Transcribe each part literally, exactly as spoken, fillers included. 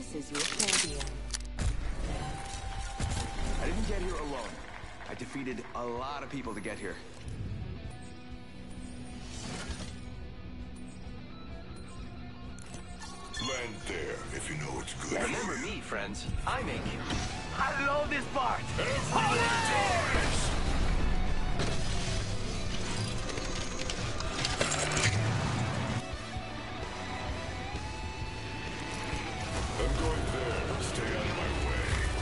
This is your champion. I didn't get here alone. I defeated a lot of people to get here. Land there if you know it's good. Remember me, friends. I make it. I love this part. Everyone dies! I'm going there. Stay out of my way.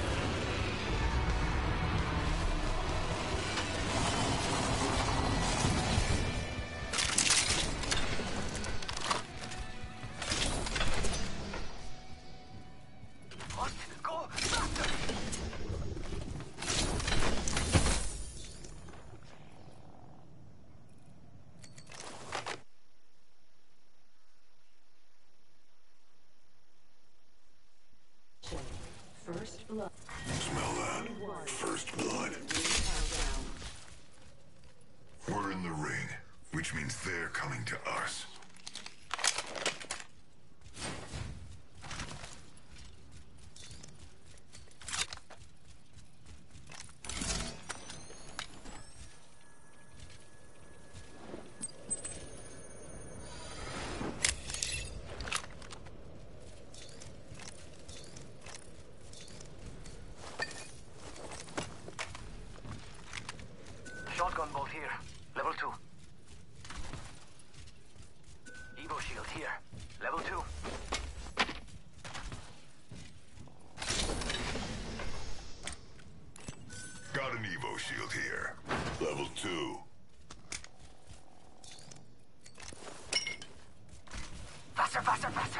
What? Go faster! First blood. Smell that? First blood. We're in the ring, which means they're coming to us. Shotgun bolt here. Level two. Evo shield here. Level two. Got an Evo shield here. Level two. Faster, faster, faster!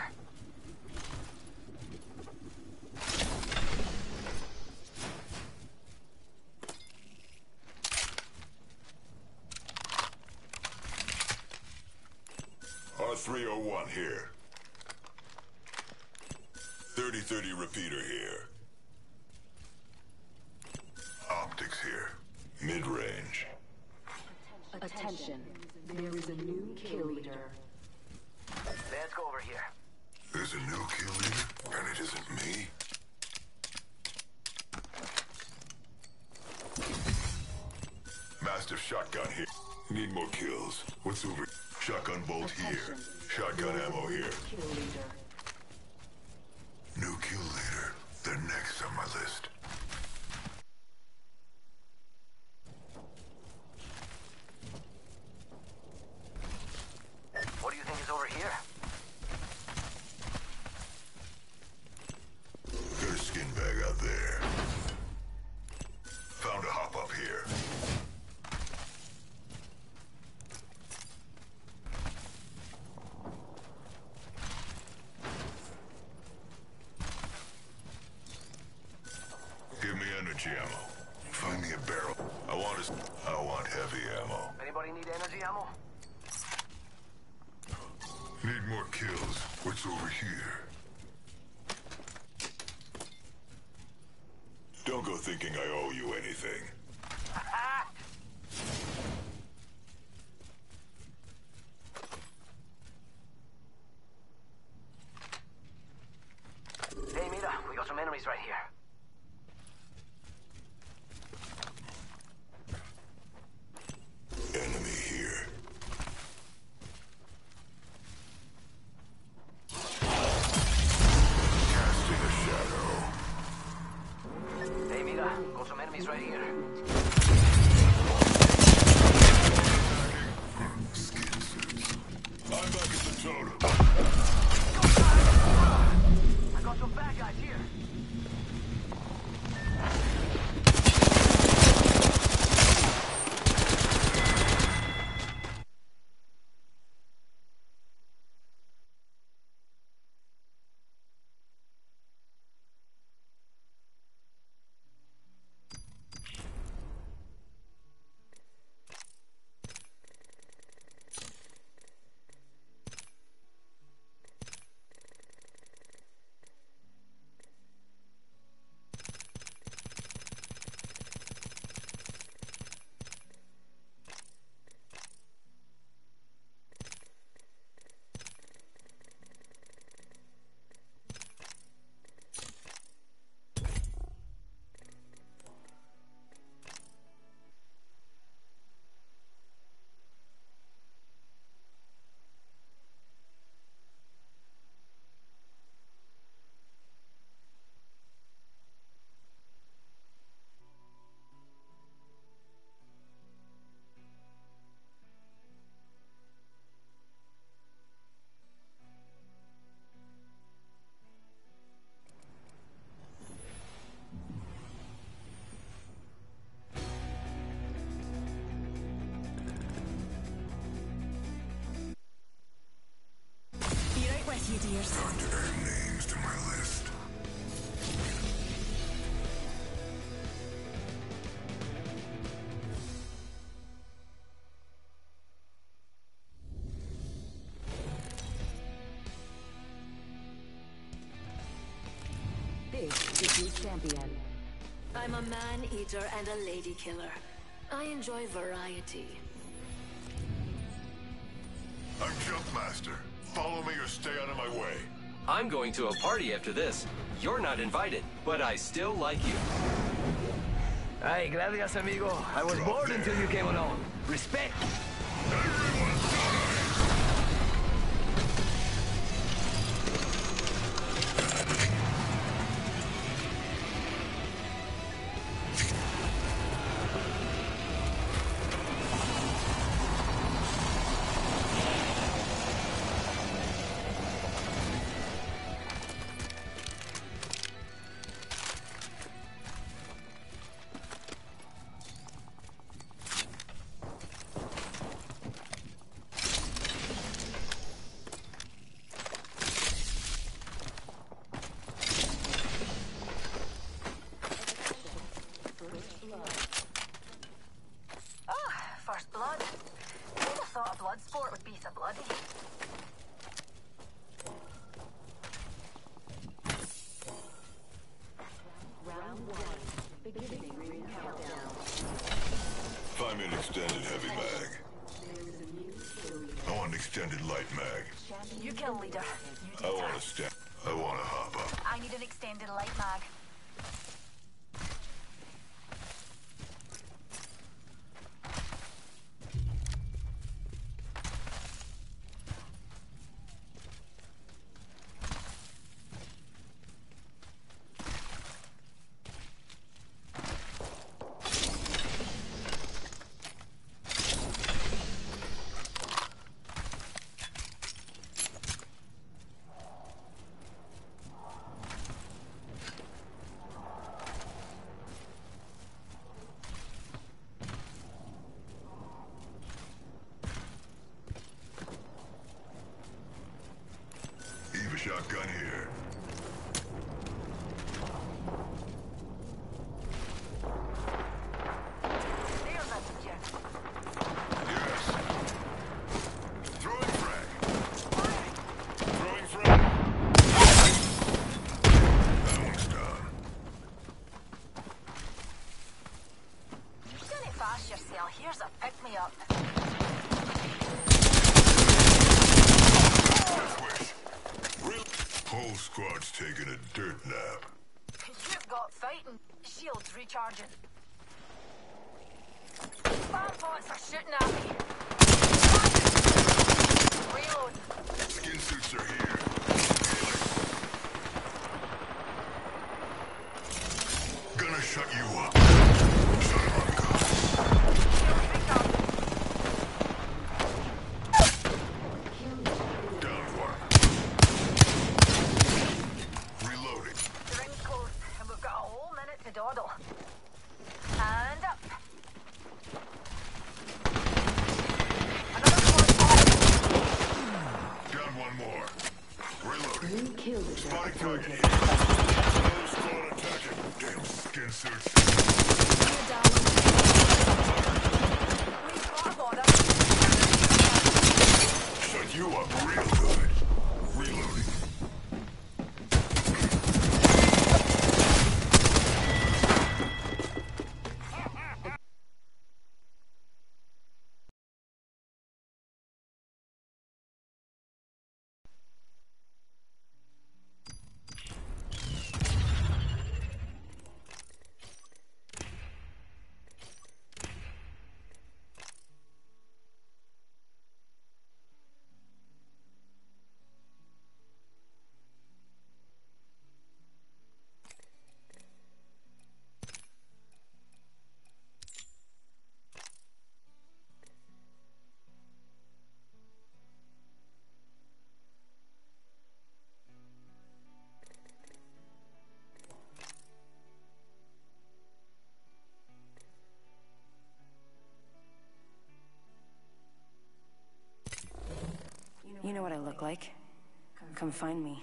R three oh one here. thirty thirty repeater here. Optics here. Mid-range. Attention. There is a new kill leader. Let's go over here. There's a new kill leader, and it isn't me? Mastiff shotgun here. Need more kills. What's over? Shotgun bolt here. Shotgun ammo here. Kill leader. New kill leader. They're next on my list. What do you think is over here? Got a skin bag out there. Found a hop up here. Give me energy ammo. Find me a barrel. I want is I want heavy ammo. Anybody need energy ammo? Need more kills. What's over here? Don't go thinking I owe you anything. Hey, Mira, we got some enemies right here. Enemy here. Casting a shadow. Hey, Mira, got some enemies right here. Skin suits. I'm back at the totem. I got some bad guys here. Here's Time to add names to my list. this is your champion. I'm a man-eater and a lady killer. I enjoy variety. I'm Jumpmaster. Follow me or stay out of my way. I'm going to a party after this. You're not invited, but I still like you. Ay, gracias, amigo. I was bored until you came along. Respect. Everyone die! First blood. Who'd have thought a blood sport would be so bloody? Round one. Beginning ring countdown. Find me an extended heavy mag. There is a new kill. I want an extended light mag. You kill leader. You I do want to that. stand. I want to hop up. I need an extended light mag. Eva shotgun here. There's a teacher. Yes. Throwing frag. Throwing frag. That one's done. Don't fast yourself. Here's a pick-me-up. Death wish. Real. Whole squad's taking a dirt nap. You've got fighting. Shields recharging. Spam pots are shooting at me. Reload. Skin suits are here. Gonna shut you up. Shut him up, go. Shields recharging. Down one. Reloading. The ring's closed, and we've got a whole minute to dawdle. And up. Another squad. Down one more. Reloading. New kill leader Spotting target appointed. here. Another squad attacking. Damn skin suits. We spot on them. Shut you up real good. Reloading. You know what I look like? come find me.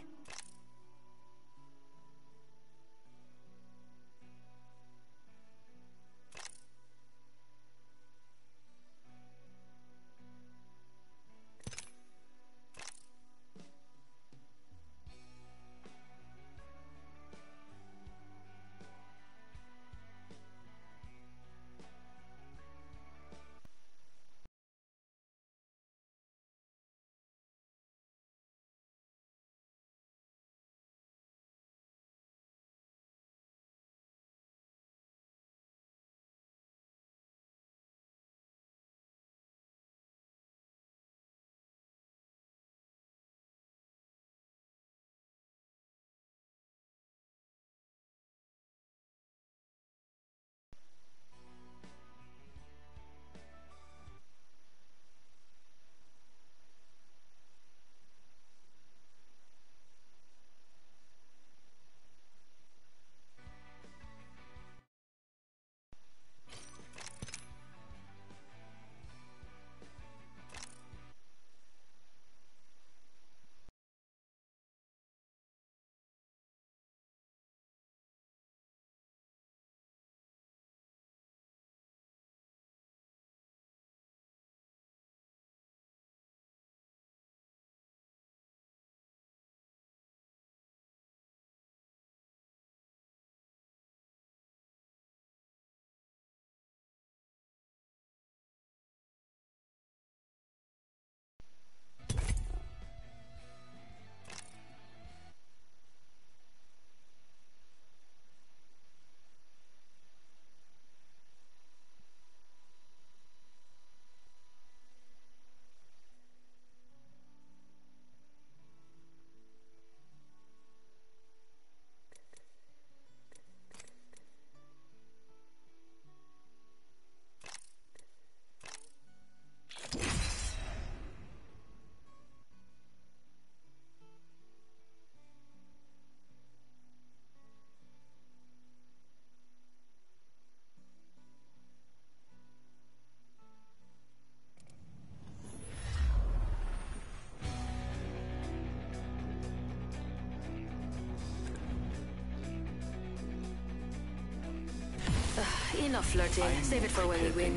Enough flirting. Save it for when we win.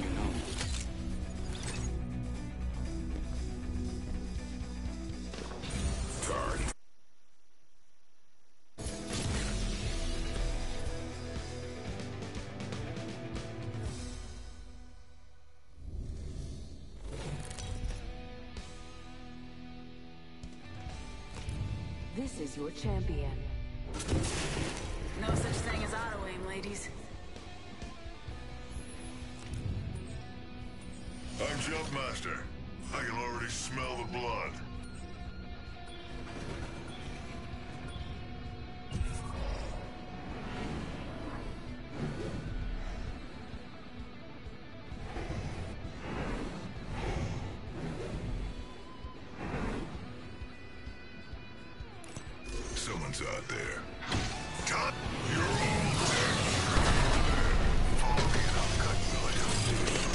Sorry. This is your champion. No such thing as auto-aim, ladies. I'm Jumpmaster. I can already smell the blood. Someone's out there. Cut! You're all dead! Follow me and I'll cut you like a fish.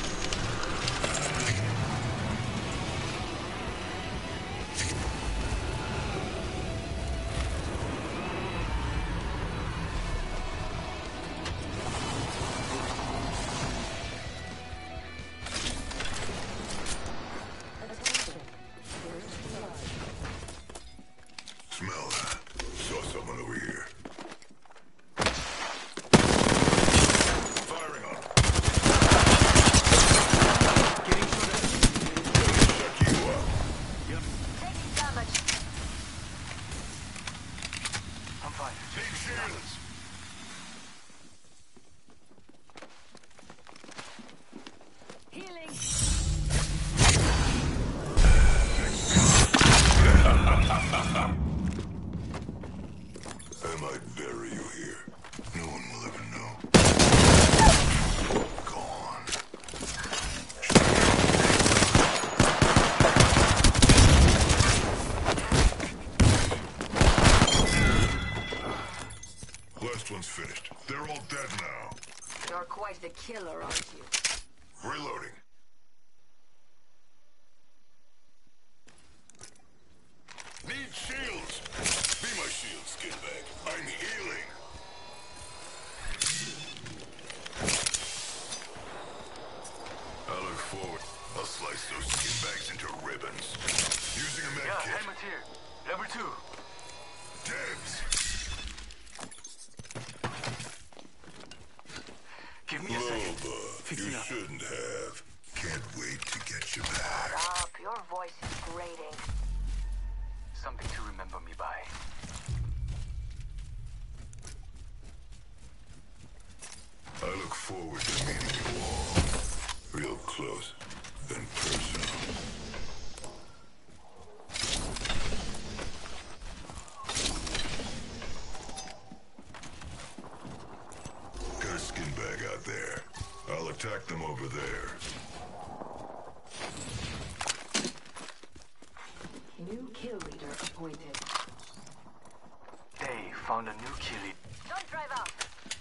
Smell that. Saw someone over here. Firing on him. Getting shot at. Check you up. Yep, Taking damage. I'm fine. Take shields. Healing. I might bury you here. No one will ever know. Gone. Last one's finished. They're all dead now. You're quite the killer, aren't you? Reloading. Need shields. Be my shield, skinbag. I'm healing. I look forward. I'll slice those skinbags into ribbons. Using a med Yeah, kit. helmet here. Level two. Dibs. Give me a second. Loba, Fix you it up. shouldn't have. Can't wait to get you back. Up, your voice is grating. Something to remember me by. I look forward to meeting you all. Real close and personal. Got a skin bag out there. I'll attack them over there. New kill leader appointed. They found a new killie. Don't drive out.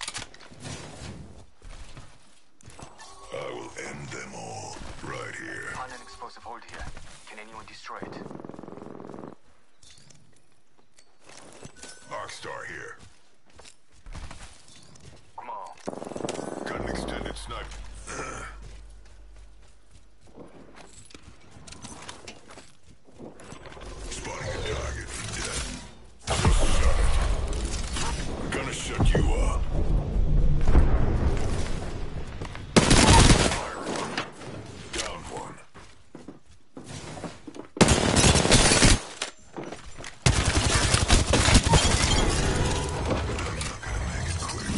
I will end them all right here. Found an explosive hold here. Can anyone destroy it? Arcstar here. Come on. Got an extended snipe. Spotting a target for death. Shot it. Gonna shut you up. Down one. I'm not gonna make it quick.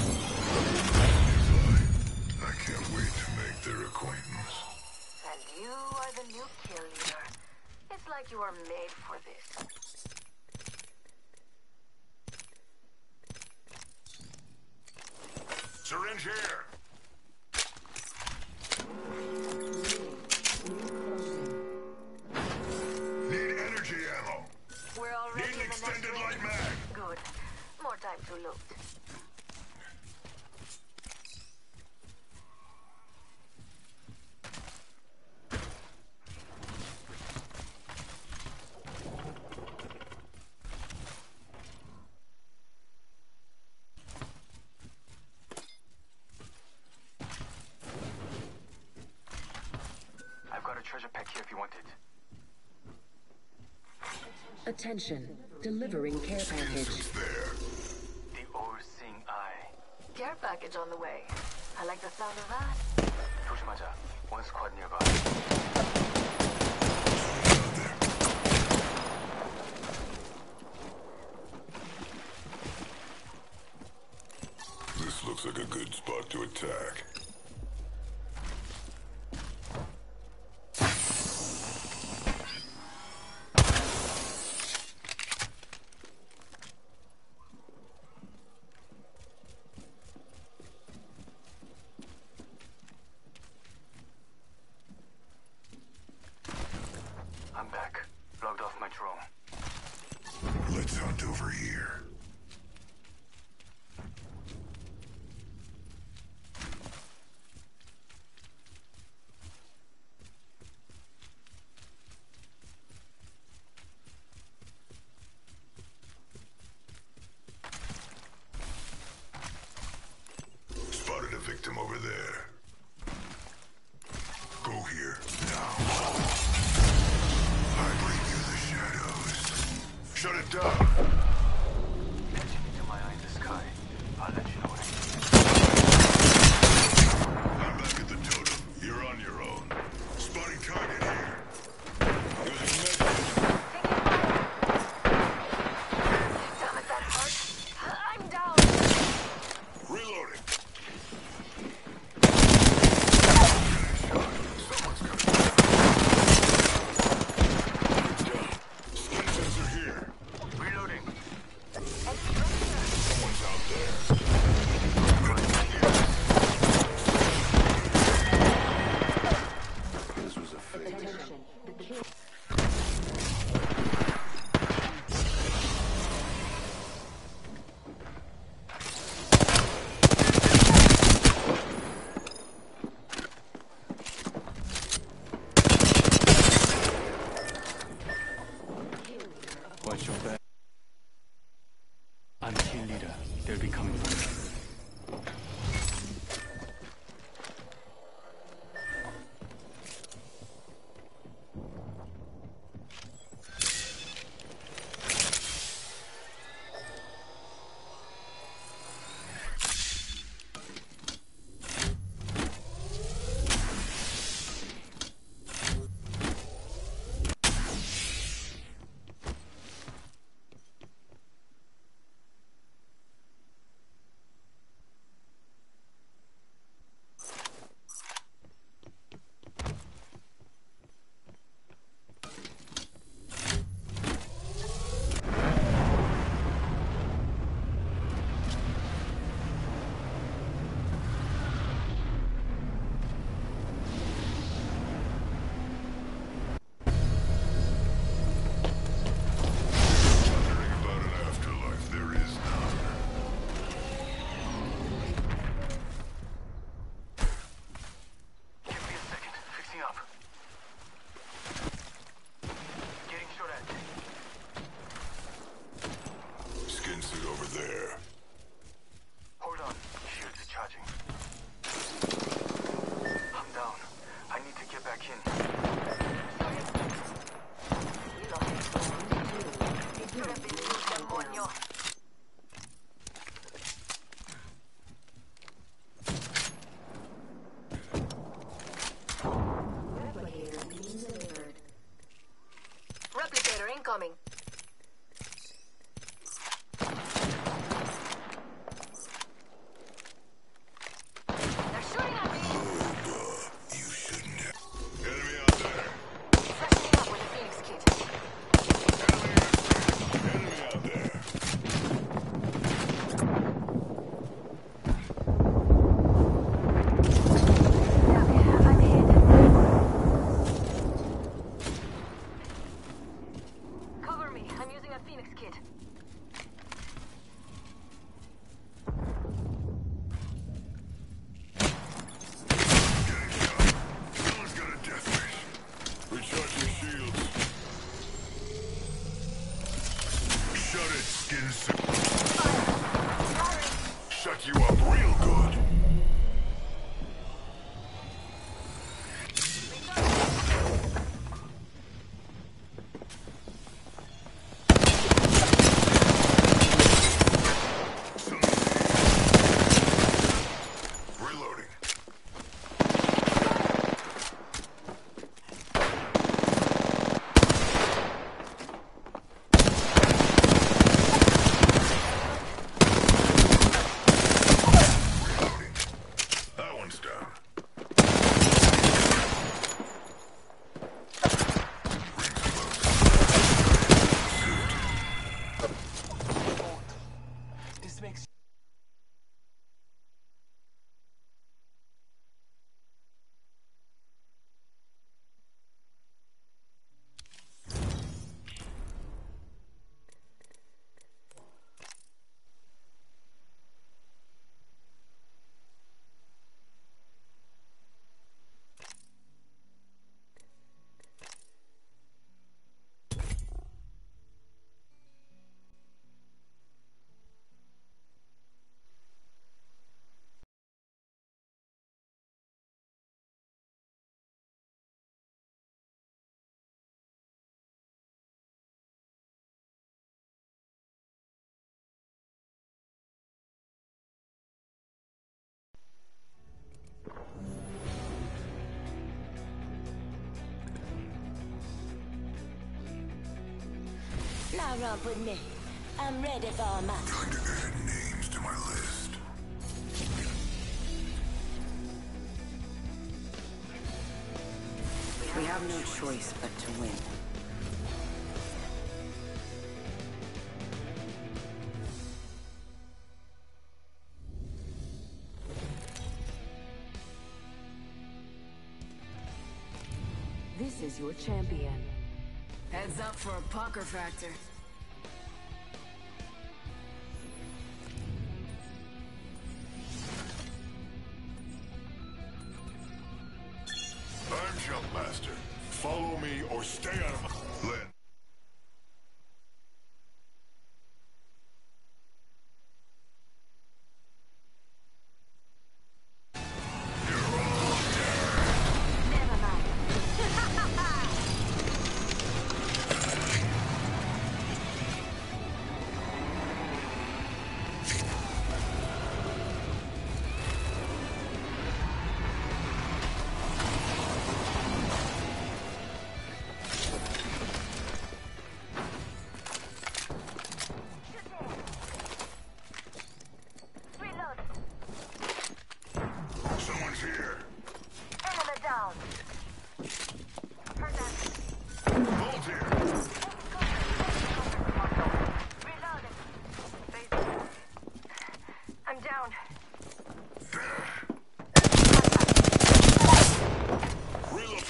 I can't wait to make their acquaintance. And you are the new kill leader. It's like you were made for this. Syringe here. Need energy ammo. We're already Need an in the next extended ring. light mag. Good. More time to loot. I've got a treasure pack here if you want it. Attention. Delivering care package. Insect's there. The all-seeing eye. Care package on the way. I like the sound of that. 조심하자. One squad nearby. Out there. This looks like a good spot to attack. I'm back. Logged off my drone. Let's hunt over here. Real good. Reloading. That one's down. This makes... Now romp with me. I'm ready for a match. Going to add names to my list. We have no choice but to win. This is your champion. Heads up for a pucker factor. I'm Jumpmaster. Follow me or stay out of my... Len. Never mind. Reload. Someone's here. Enemy down. Heard that. Hold here. Reloading. I'm down. Reload.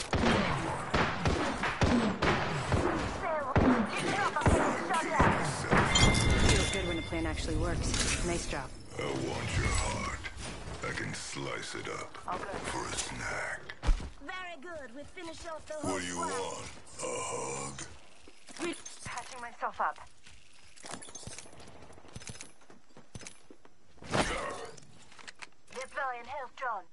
Feels good when a plan actually works. Nice job. I want your heart. I can slice it up for a snack. Very good. We finish off the whole What do you squad. want? A hug? Patching myself up. Deploying health drone.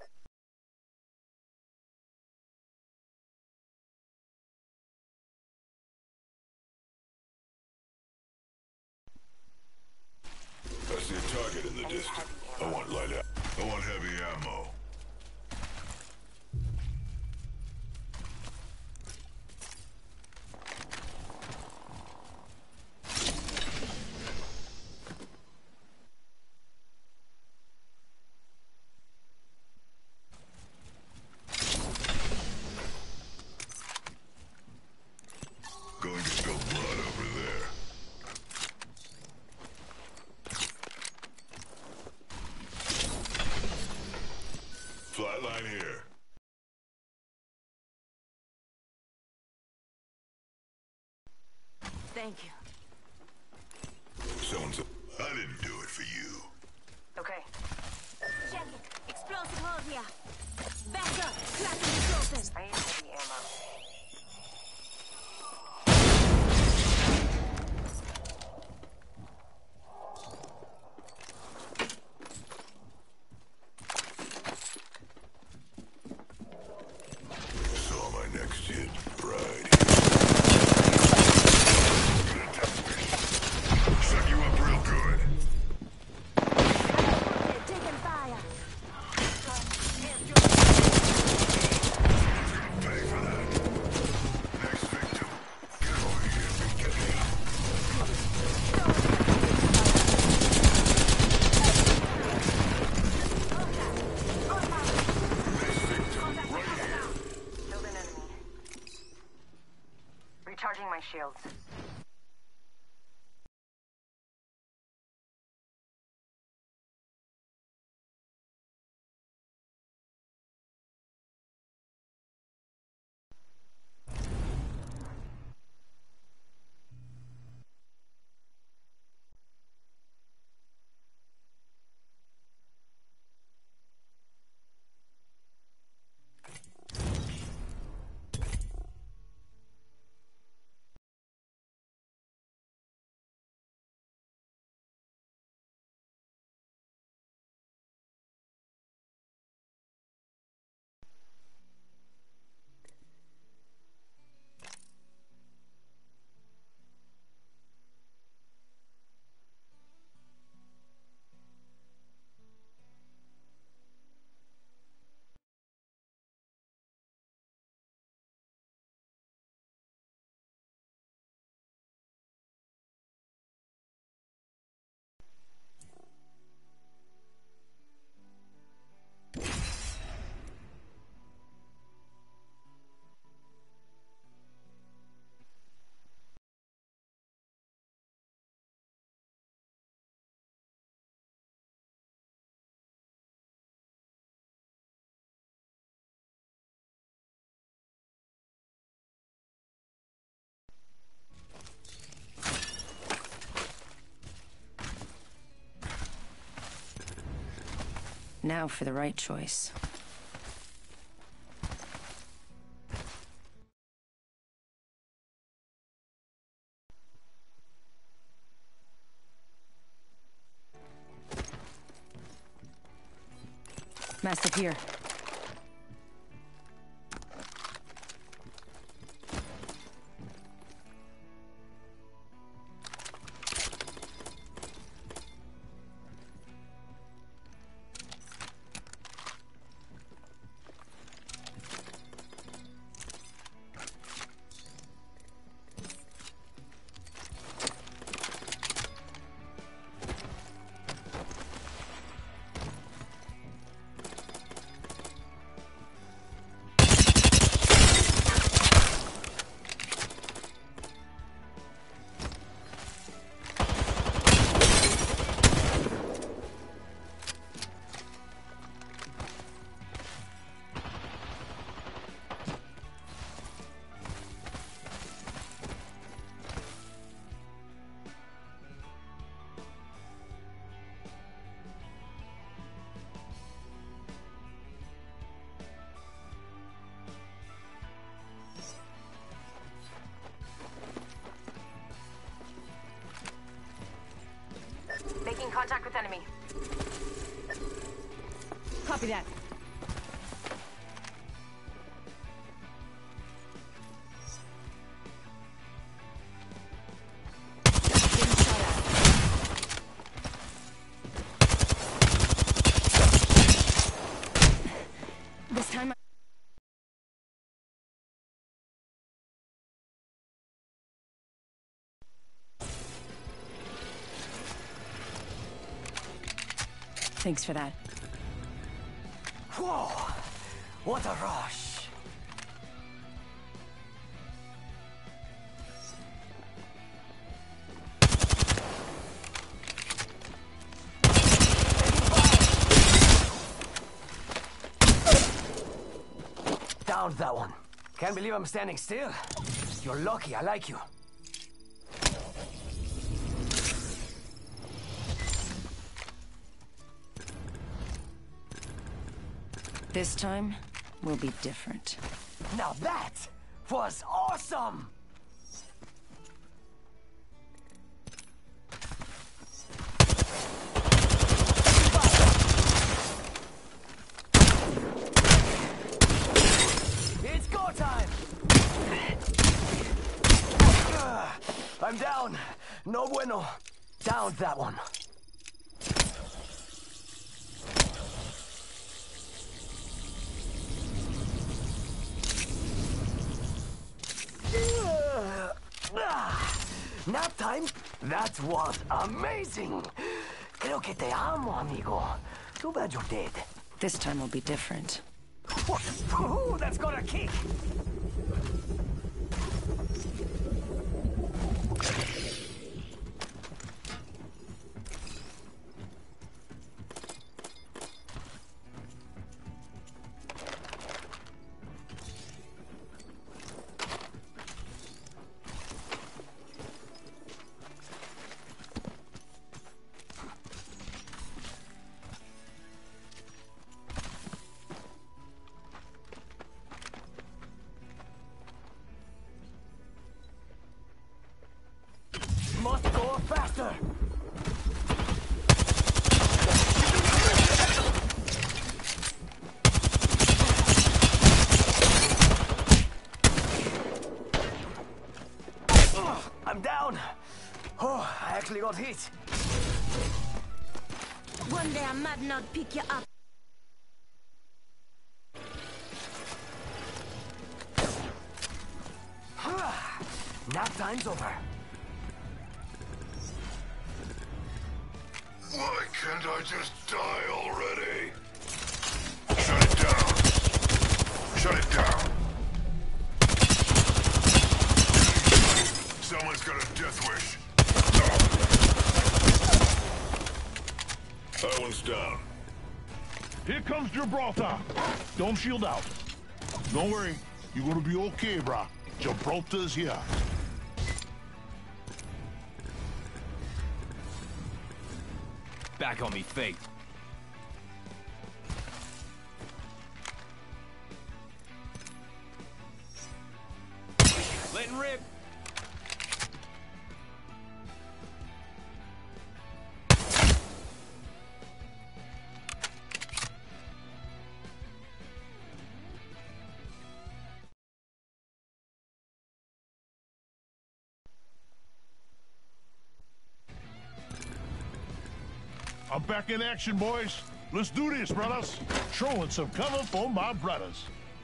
I see a target in the distance. I want light out. I want heavy ammo. Going to spill blood over there. Flatline here. Thank you. Someone's... I didn't do it for you. Okay. Check it. Explosive hold here. Back up. Cracking is open. I need heavy ammo. my shields. Now for the right choice. Mastiff here. Making contact with enemy. Copy that. This time I Thanks for that. Whoa! What a rush! Down that one. Can't believe I'm standing still. You're lucky, I like you. This time will be different. Now that was awesome! It's go time! I'm down. No bueno. Down that one. Nap time? That was amazing! Creo que te amo, amigo. Too bad you're dead. This time will be different. What? Ooh, that's got a kick! got hit. One day a mad nod pick you up. Nap time's over. Why can't I just die already? Shut it down. Shut it down. Someone's got a death wish. That one's down. Here comes Gibraltar. Don't shield out. Don't worry. You're gonna be okay, brah. Gibraltar's here. Back on me, Faith. Letting rip. I'm back in action, boys. Let's do this, brothers. Throwing some cover for my brothers.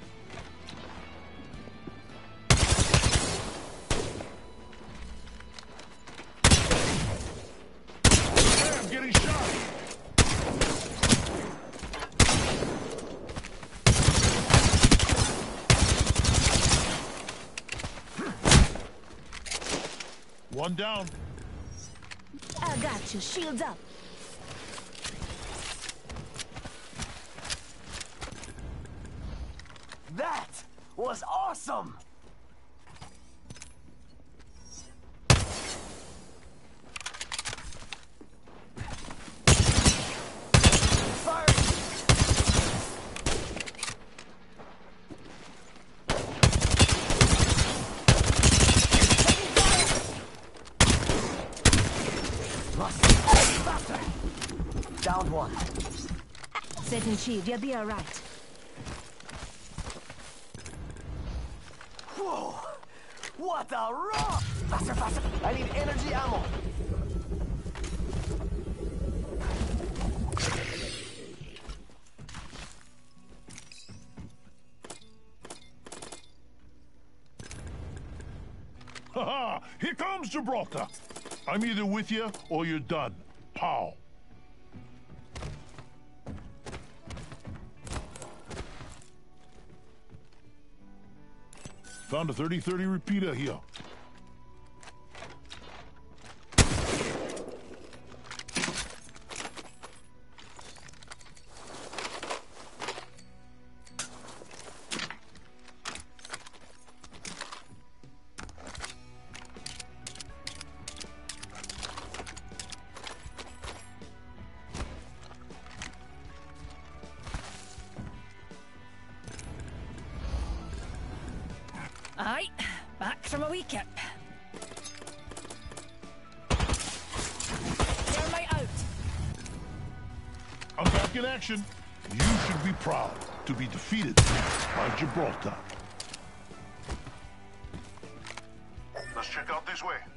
Hey, I'm getting shot. One down. I got you. Shields up. That was awesome! Fire! Lost. Faster! Down one. Setting shield. You'll be alright. Whoa! What a rock! Faster, faster! I need energy ammo! Haha! Here comes Gibraltar! I'm either with you or you're done. Pow! Found a thirty thirty repeater here. Aye, back from a wee kip. Thermite out. I'm back in action. You should be proud to be defeated by Gibraltar. Let's check out this way.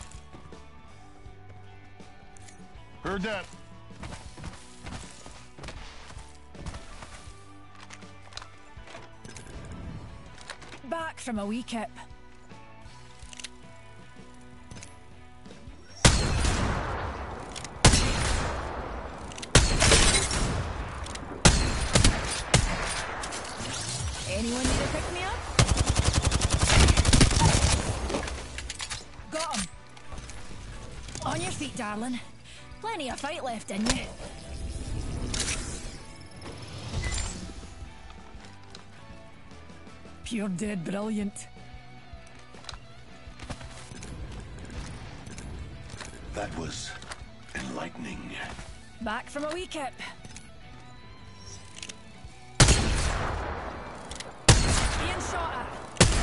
Heard that. Back from a wee kip. Anyone need to pick me up? Got him. On your feet, darling. Plenty of fight left in you. Pure dead brilliant. That was enlightening. Back from a wee kip. Being shot at.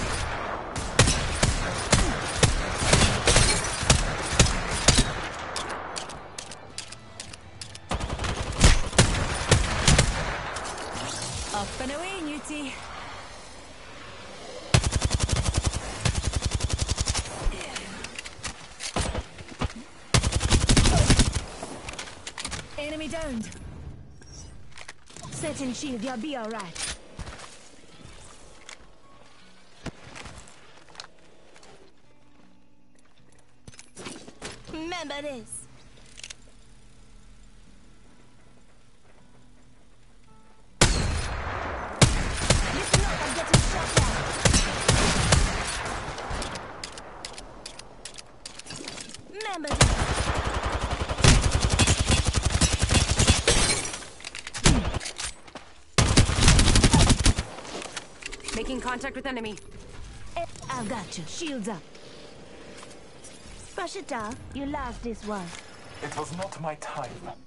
Up and away, Newtie. downed. Setting shield, you'll be alright. Remember this. Listen up, I'm getting shot at. Remember this. Making contact with enemy. I've got you. Shields up. Brush it off. You lost this one. It was not my time.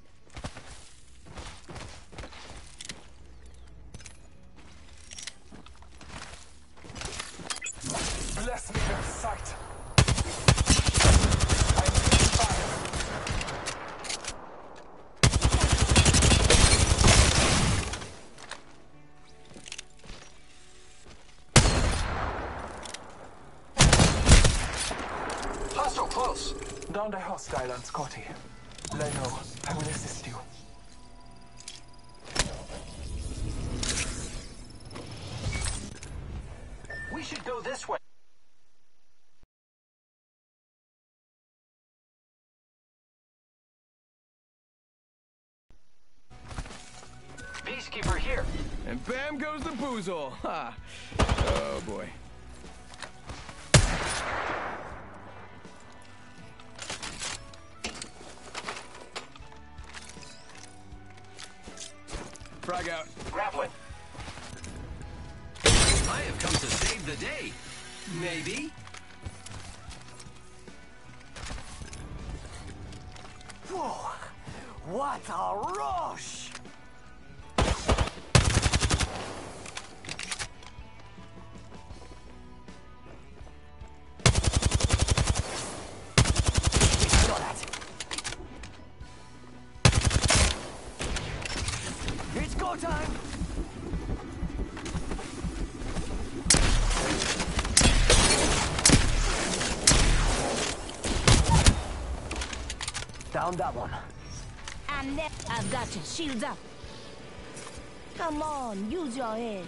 Bless me with sight. I'm in fire. Hostile close. Down the hostile on Scotty. Lay low. I will assist you. We should go this way. Peacekeeper here. And bam goes the boozle. Ha. Oh boy. Frag out. Grappling. I have come to save the day. Maybe. Whoa! What a rush! Got that. It's go time! Down that one. And then I've got you. Shields up. Come on, use your head.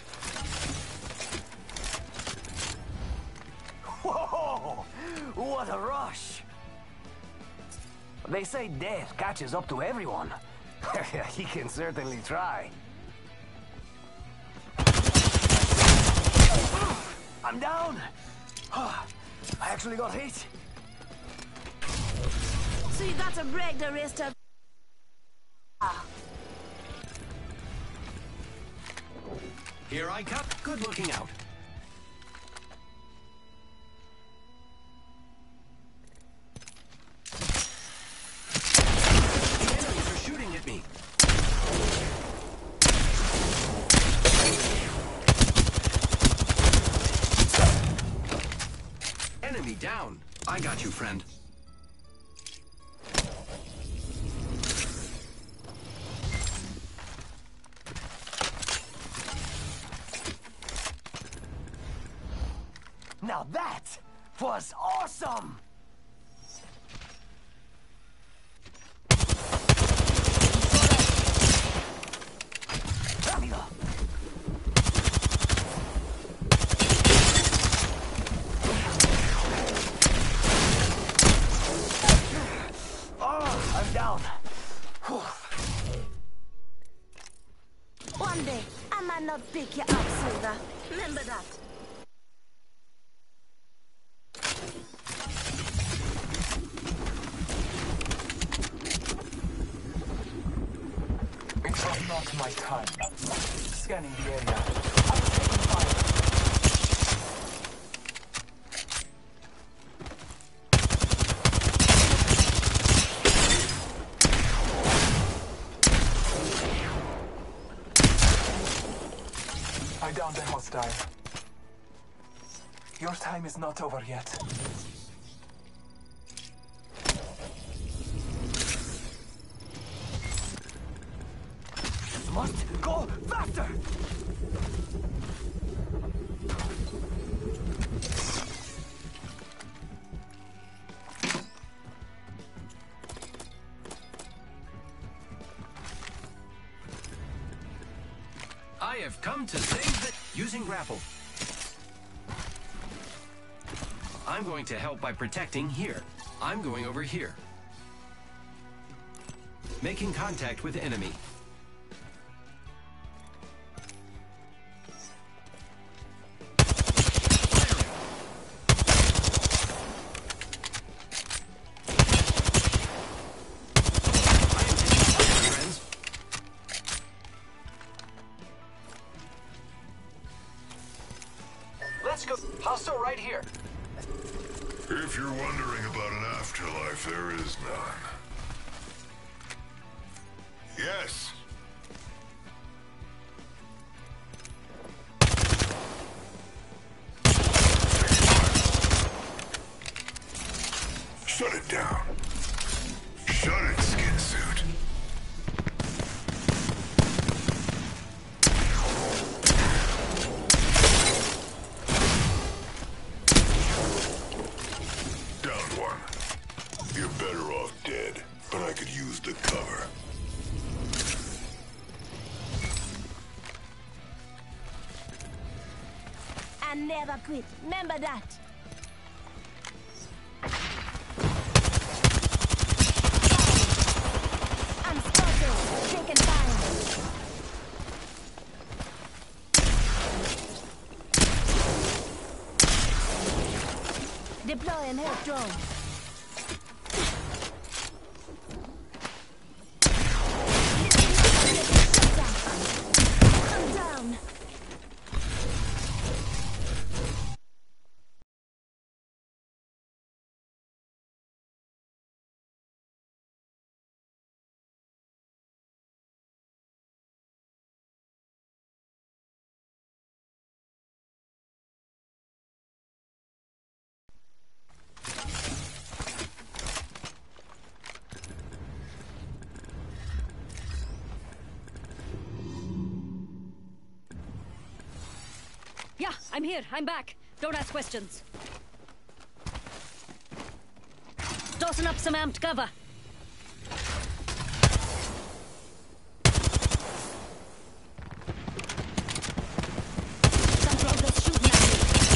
Whoa! What a rush! They say death catches up to everyone. He can certainly try. I'm down! I actually got hit. So you got to break the rest of... Ah. Here I come. Good looking out. The enemies are shooting at me. Enemy down. I got you, friend. Now that was awesome! Amigo. Oh, I'm down. One day, I might not pick you up, Silver. Remember that. It was not my time. Scanning the area. I'm taking fire. I downed the hostile. Your time is not over yet. Must go faster! I have come to save the... Using grapple. I'm going to help by protecting here. I'm going over here. Making contact with enemy. Let's go. Hostile right here. If you're wondering about an afterlife, there is none. Yes. Shut it down. Shut it, skin suit. Down one. You're better off dead, but I could use the cover. And never quit. Remember that. I'm spotted. Taken fire. Deploying head drone. I'm down. Yeah, I'm here. I'm back. Don't ask questions. Tossing up some amped cover. Some progress shooting at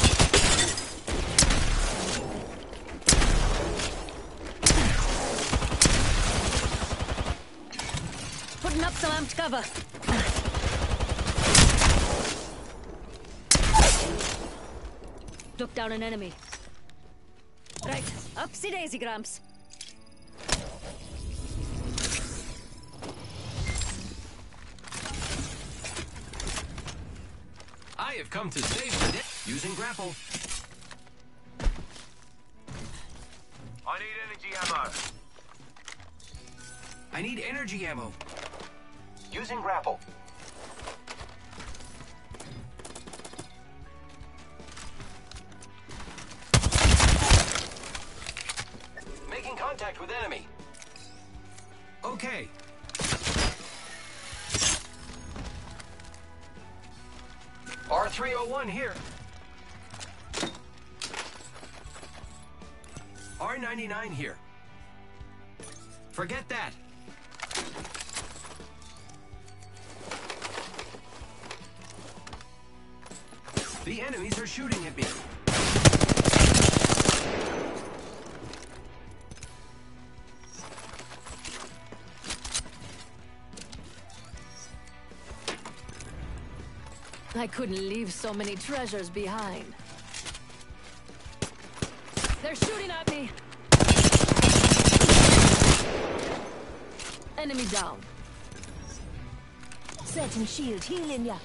me. Putting up some amped cover. Took down an enemy. Right, upsy daisy, Gramps. I have come to save the day. Using grapple. I need energy ammo. I need energy ammo. Using grapple. Making contact with enemy. Okay. R three oh one here. R ninety-nine here. Forget that. The enemies are shooting at me. I couldn't leave so many treasures behind. They're shooting at me. Enemy down. Setting shield, healing ya.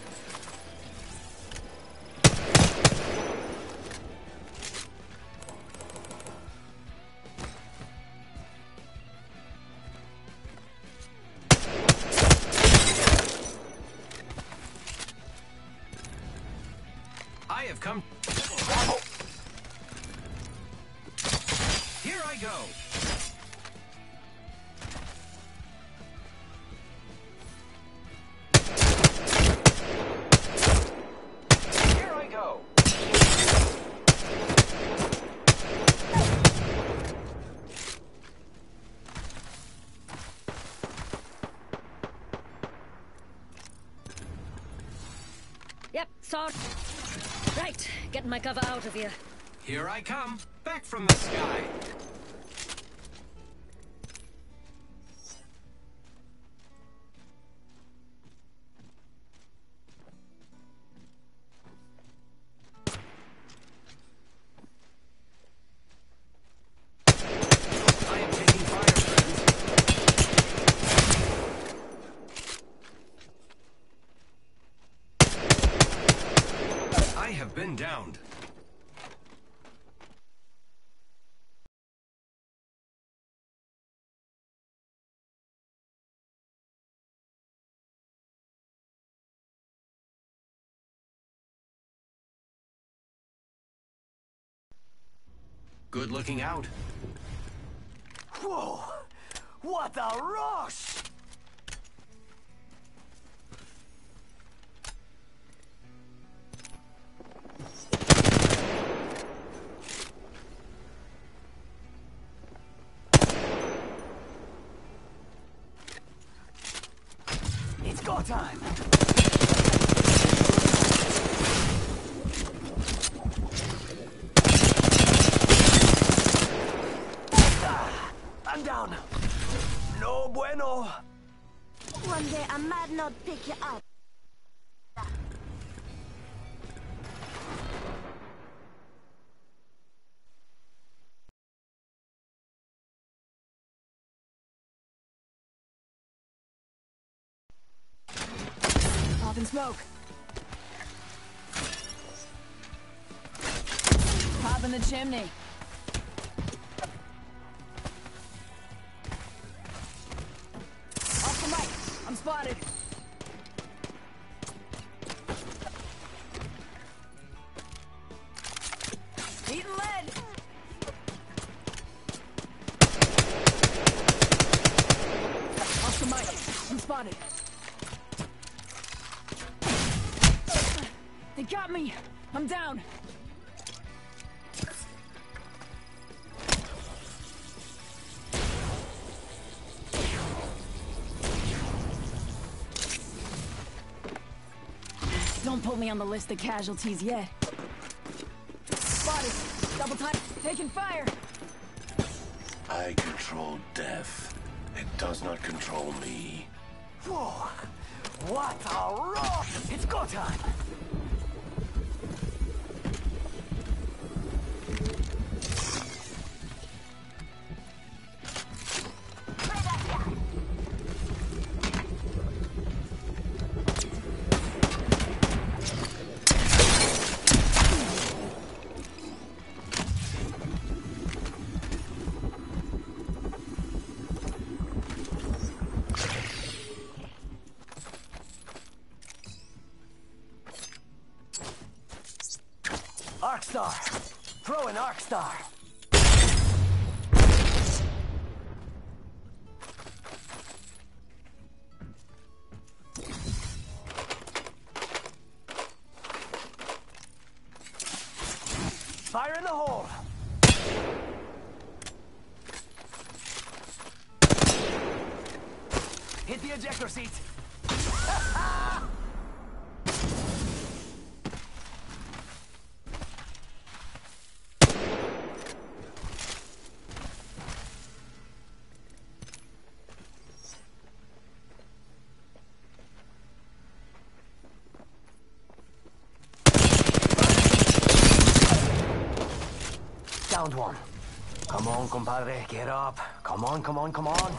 I have come. Here I go. Here I go. Yep, sorry. Right, getting my cover out of here. Here I come, back from the sky. I am taking fire, friends. I have been downed. Good looking out. Whoa! What a rush! It's go time! I'm down. No bueno. One day I might not pick you up. Popping smoke. Popping the chimney. Off the mic. I'm spotted. Eating lead. Off the mic. I'm spotted. They got me. I'm down. Don't put me on the list of casualties yet. Spotted. Double time. Taking fire. I control death. It does not control me. Whoa! What a rush! It's go time! Arcstar! Throw an Arcstar! Fire in the hole! Hit the ejector seat! Downed one. Come on, compadre, get up. Come on, come on, come on.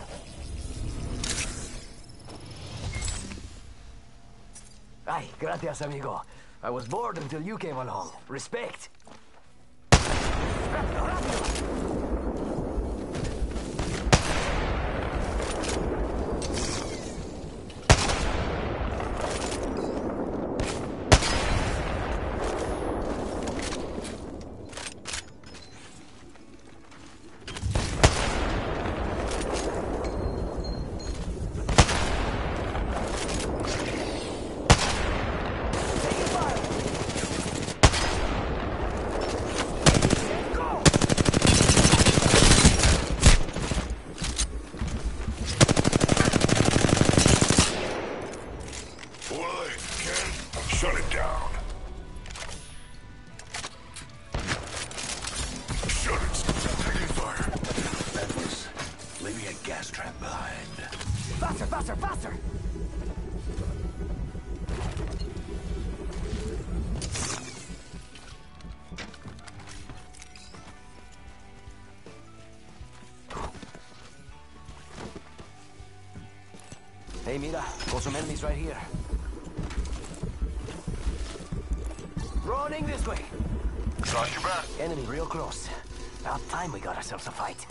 Ay, gracias, amigo. I was bored until you came along. Respect. Rápido, rápido. Go! Shut it down. Shut it. Taking fire. Edwards, leaving a gas trap behind. Faster, faster, faster! Hey, mira, got some enemies right here. Running this way. Got your back. Enemy real close. About time we got ourselves a fight.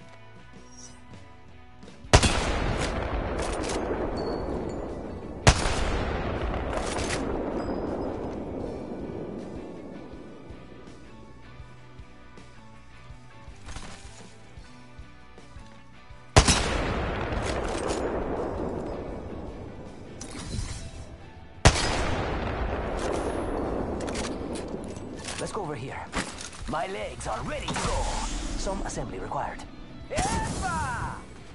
Let's go over here. My legs are ready to go. Some assembly required. Epa!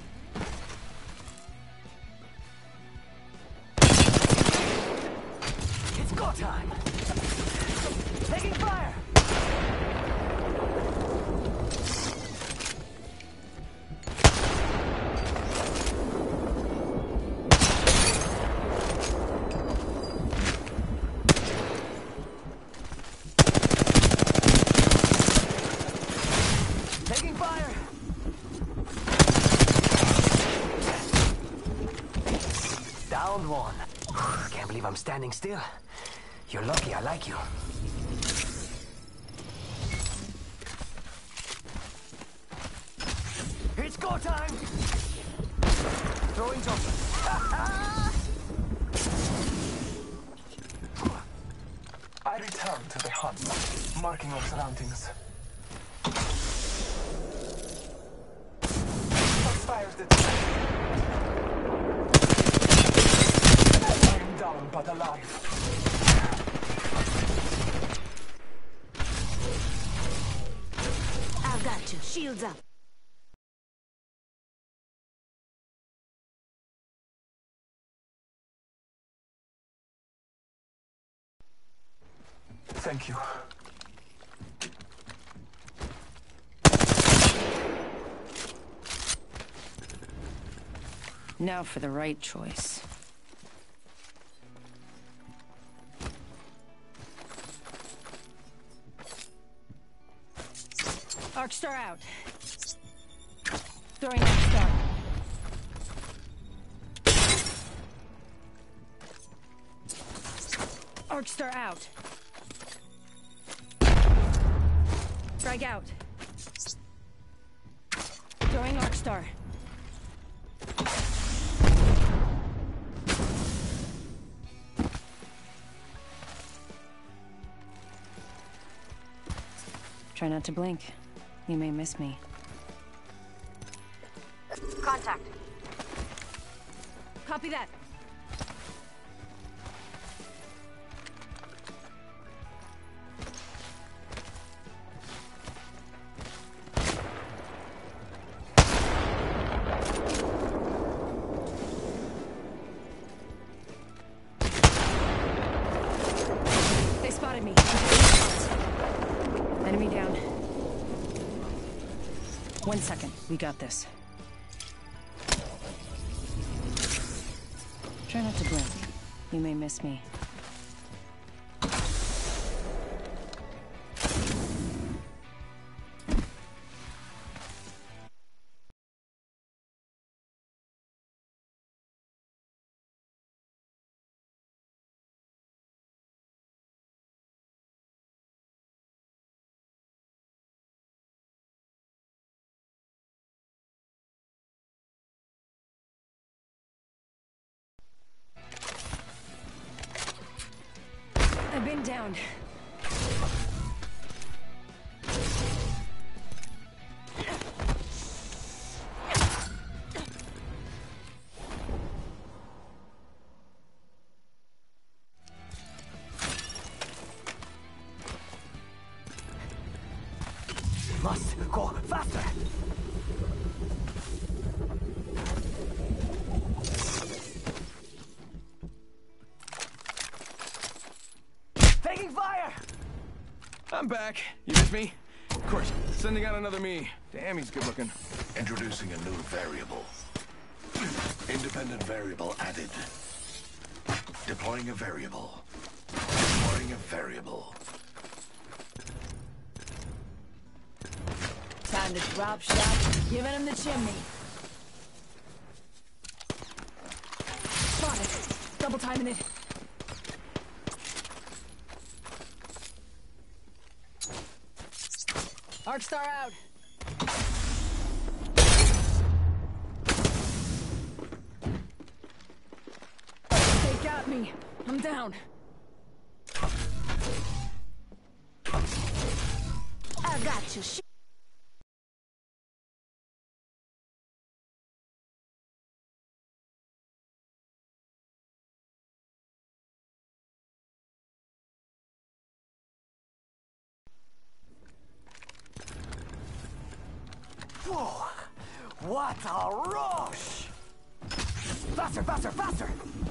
It's go time. Taking fire. Taking fire! Down one. Can't believe I'm standing still. You're lucky I like you. It's go time! Throwing jumper. I return to the hunt, marking our surroundings. Fires the I'm down but alive. I've got you. Shields up. Thank you. Now for the right choice. Arcstar out. Throwing Arcstar. Arcstar out. Drag out. Throwing Arcstar. Try not to blink. You may miss me. Contact. Copy that. They spotted me. Enemy down. One second. We got this. Try not to blink. You may miss me. I've been down. Must go faster. taking fire! I'm back. You miss me? Of course, sending out another me. Damn, he's good looking. Introducing a new variable. Independent variable added. Deploying a variable. Deploying a variable. Time to drop shot. Giving him the chimney. Spotted. Double timing it. Arcstar out. They got me. I'm down. I got you. Whoa! What a rush! Faster, faster, faster!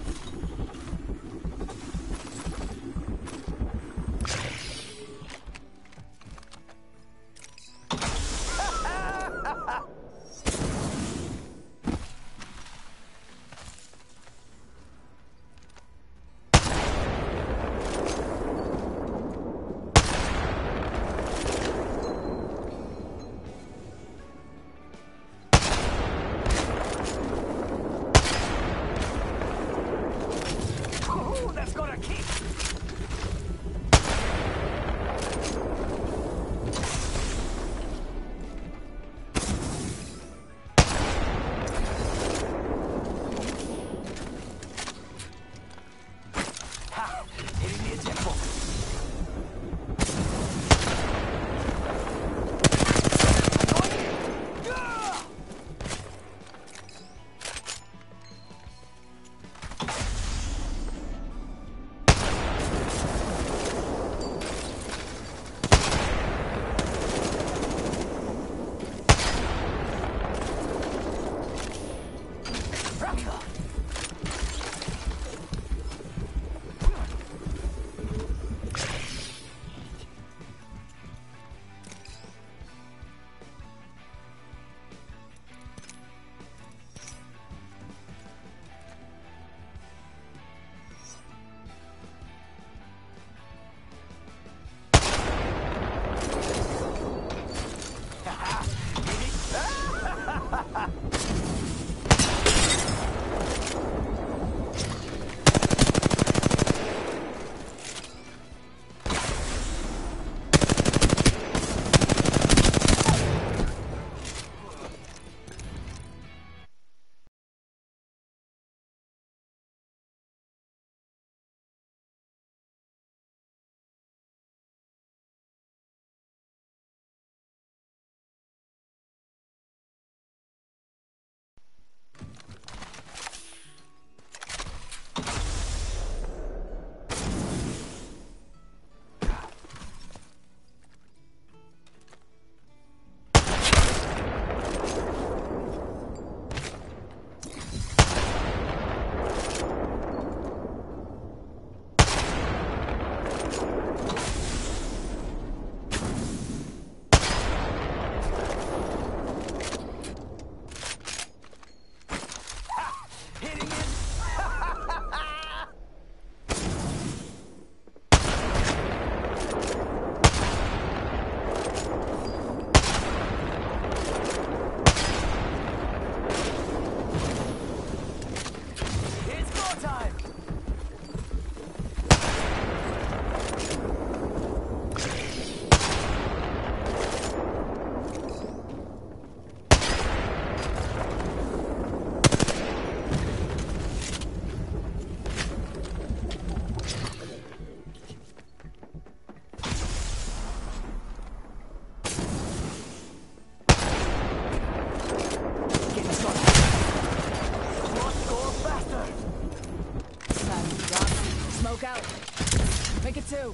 Two.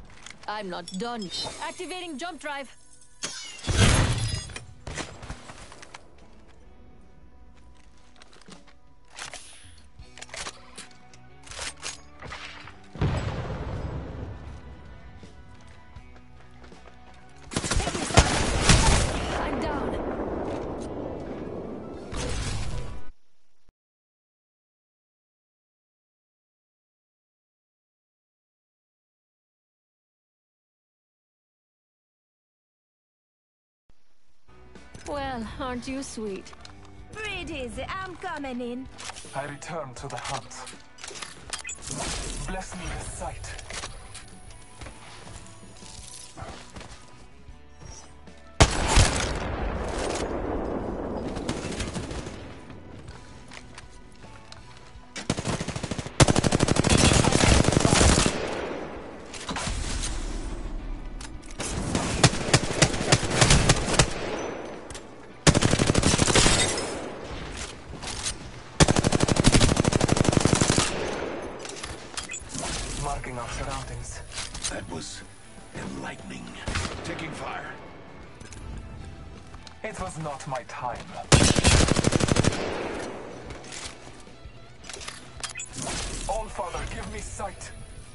I'm not done. Activating jump drive. Well, aren't you sweet? Breed easy, I'm coming in. I return to the hunt. Bless me with sight. Marking our surroundings. That was enlightening. Taking fire. It was not my time. All Father, give me sight.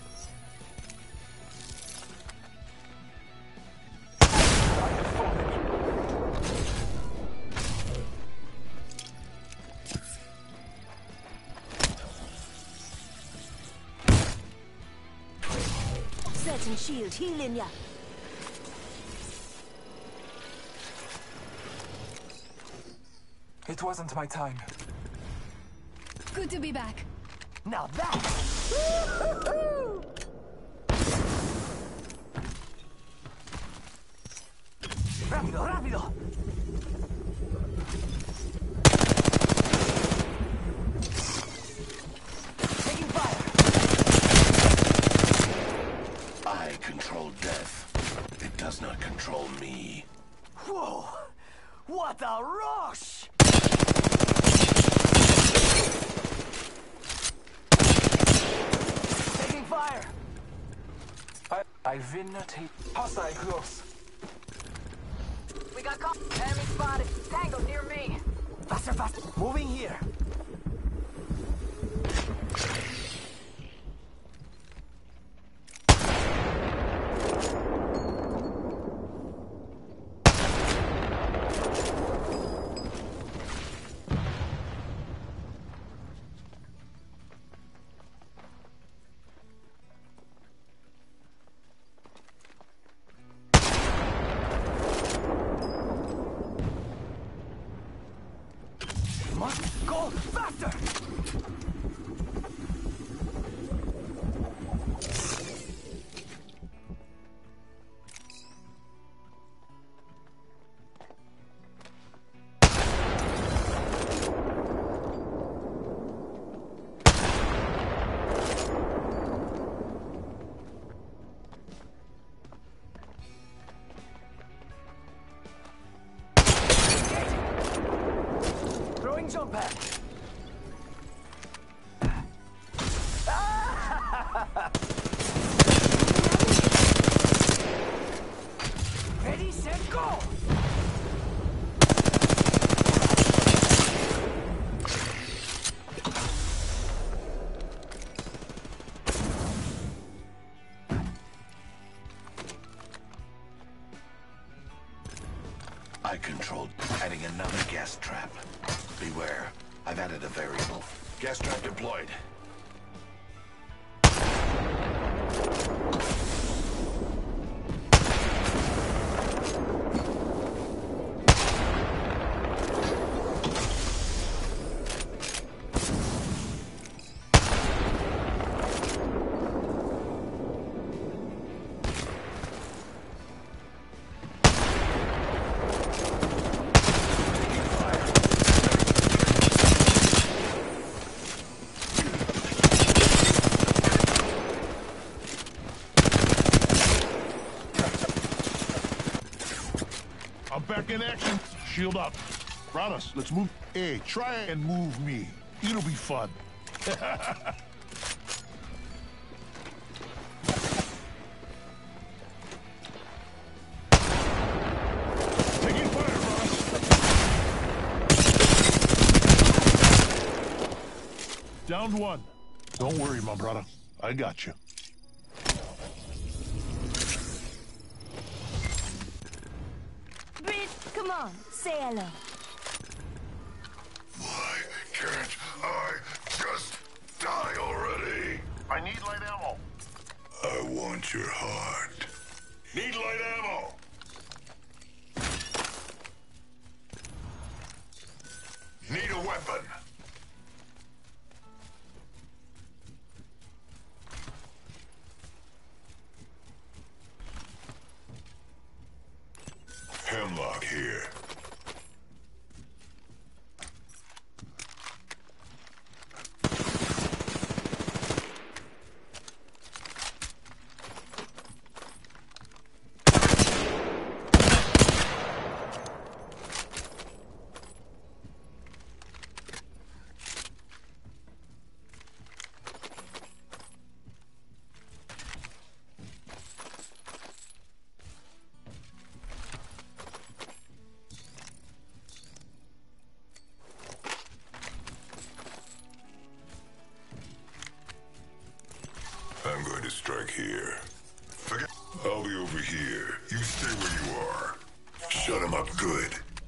I have fallen. Setting shield, healing ya. It wasn't my time. Good to be back. Now that... Rápido, rápido! Taking fire! I control death. It does not control me. Whoa! What a rush! Taking fire! I, I will not hit. Hostile close. We got caught. Enemy spotted. Tango near me. Faster, faster! Moving here! Must go faster! Throwing jump pad. Ready, set, go! I controlled adding another gas trap. Beware, I've added a variable. Gas trap deployed. I'm back in action. Shield up. Rados, let's move. Hey, try and move me. It'll be fun. Taking fire, Rados. Downed one. Don't worry, my brother. I got you. Breed, come on, say hello. Why can't I just die already? I need light ammo. I want your heart. Need light ammo. Need a weapon. Hemlock here. I'm going to strike here. Forget. I'll be over here. You stay where you are. Shut him up good.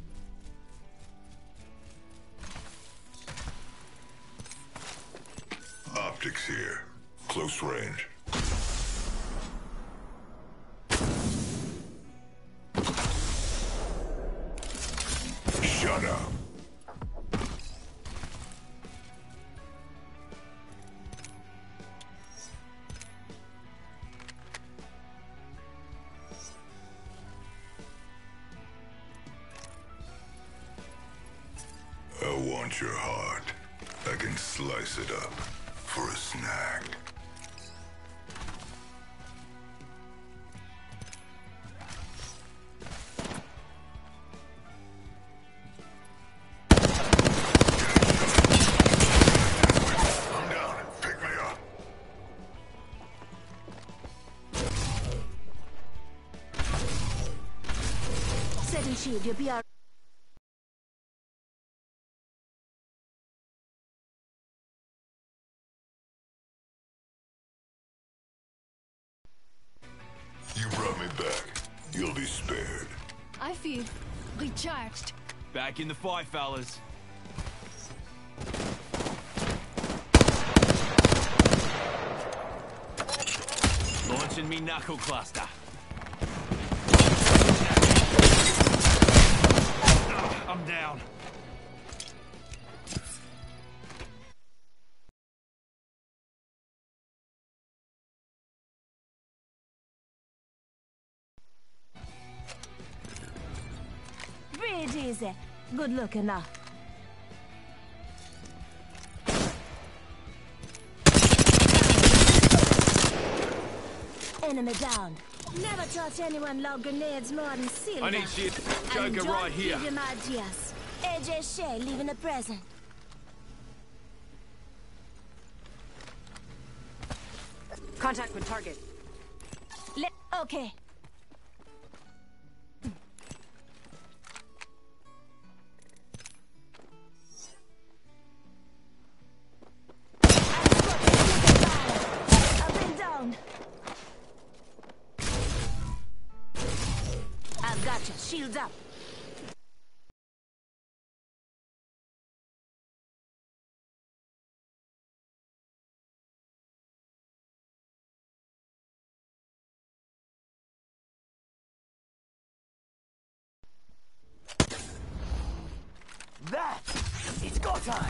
Optics here. Close range. Shut up. I want your heart. I can slice it up for a snack. I'm down. Pick me up. Setting shield, you'll be all You brought me back. You'll be spared. I feel recharged. Back in the fight, fellas. Launching me knuckle cluster. Ah, I'm down. breathe easy. Good looking now. Enemy down. Never taught anyone log grenades more than Silva. I need shit. Joker right here. Give him ideas. A J Shea leaving a present. Contact with target. Le okay. I've been down. I've got you. Shields up. That! It's go time!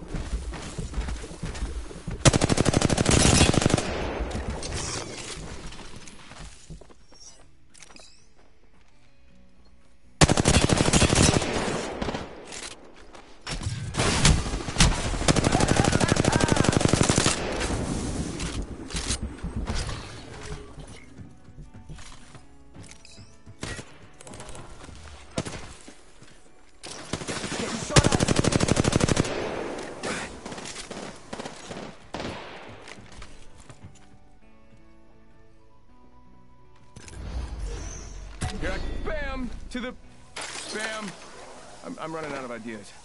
Yeah, bam! To the... Bam! I'm, I'm running out of ideas.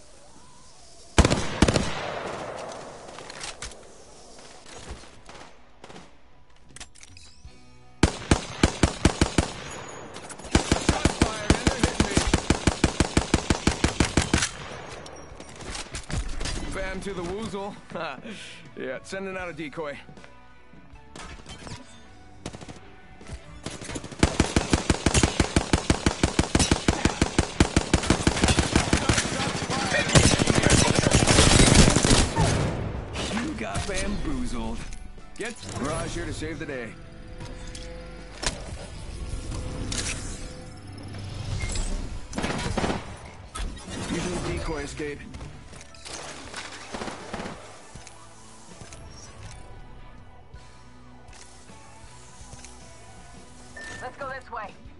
Shots fired and they're hitting me. Bam to the woozle. Yeah, sending out a decoy. bamboozled. Get Raj here to save the day. Using the decoy escape. Let's go this way.